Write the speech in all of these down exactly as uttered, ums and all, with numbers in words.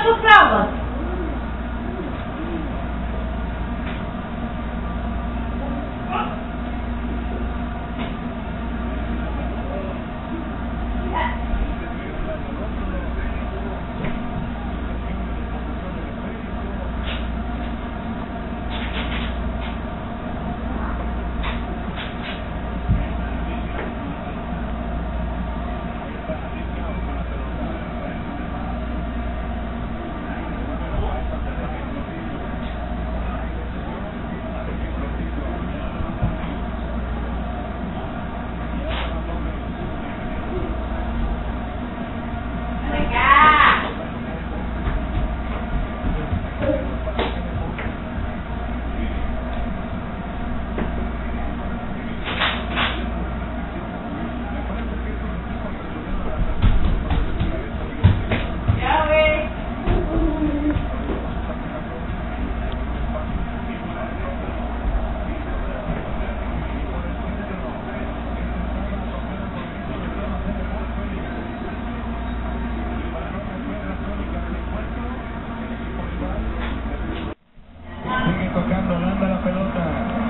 tus traumas. Tocando, anda la pelota.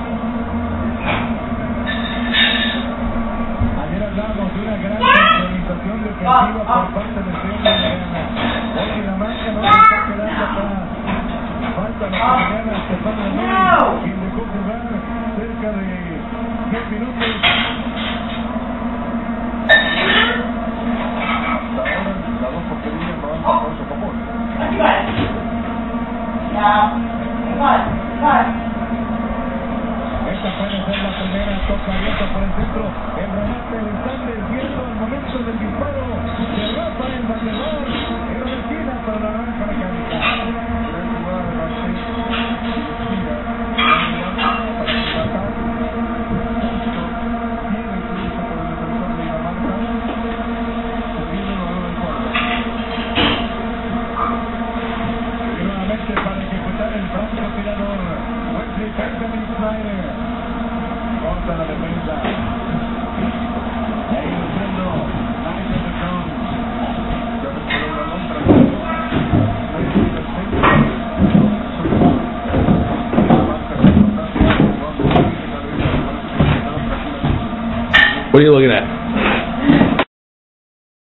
Ayer hablamos de una gran organización defensiva por parte de Sergio. Hoy Dinamarca no se está quedando atrás. Falta la colombiana Estefan Ramírez, quien dejó jugar cerca de diez minutos. Hasta ahora las dos porterías no han sacado su favor. Esta puede ser la primera, toca abierta por el centro, el remate le están desviando al momento del disparo de Rafael Valledor, en la esquina para la naranja mecánica. Gran jugada de Martín, gira, para empatar, tiene incluso por el defensor de Dinamarca, se viene uno del fondo. Y nuevamente para ejecutar el franco tirador, Wesley Benjamin Snyder. Corta la defensa. Ahí luciendo Nigel Jones. Ya recuperó el balón tras el What are you looking at?